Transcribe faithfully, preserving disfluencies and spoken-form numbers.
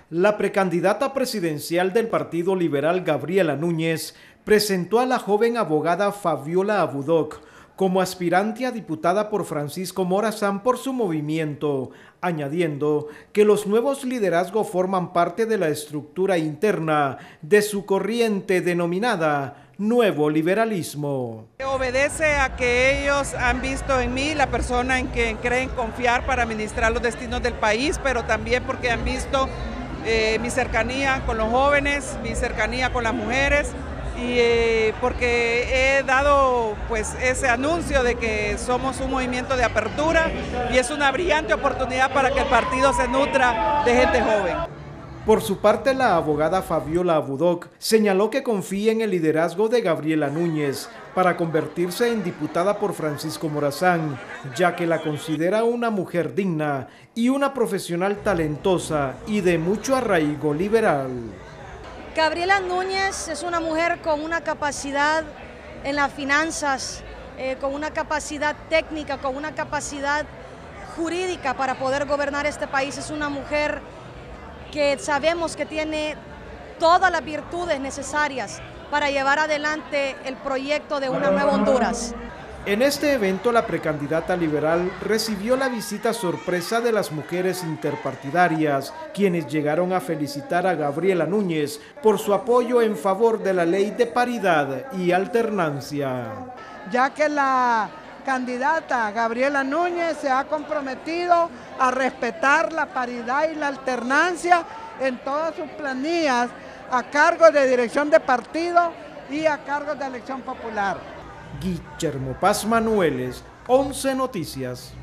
La precandidata presidencial del Partido Liberal, Gabriela Núñez, presentó a la joven abogada Fabiola Abudoc como aspirante a diputada por Francisco Morazán por su movimiento, añadiendo que los nuevos liderazgos forman parte de la estructura interna de su corriente denominada Nuevo Liberalismo. Obedece a que ellos han visto en mí la persona en quien creen confiar para administrar los destinos del país, pero también porque han visto eh, mi cercanía con los jóvenes, mi cercanía con las mujeres, y eh, porque he dado pues ese anuncio de que somos un movimiento de apertura y es una brillante oportunidad para que el partido se nutra de gente joven. Por su parte, la abogada Fabiola Abudoc señaló que confía en el liderazgo de Gabriela Núñez para convertirse en diputada por Francisco Morazán, ya que la considera una mujer digna y una profesional talentosa y de mucho arraigo liberal. Gabriela Núñez es una mujer con una capacidad en las finanzas, eh, con una capacidad técnica, con una capacidad jurídica para poder gobernar este país. Es una mujer que sabemos que tiene todas las virtudes necesarias para llevar adelante el proyecto de una nueva Honduras. En este evento, la precandidata liberal recibió la visita sorpresa de las mujeres interpartidarias, quienes llegaron a felicitar a Gabriela Núñez por su apoyo en favor de la ley de paridad y alternancia. Ya que la candidata Gabriela Núñez se ha comprometido a respetar la paridad y la alternancia en todas sus planillas a cargo de dirección de partido y a cargo de elección popular. Guillermo Paz Manueles, once Noticias.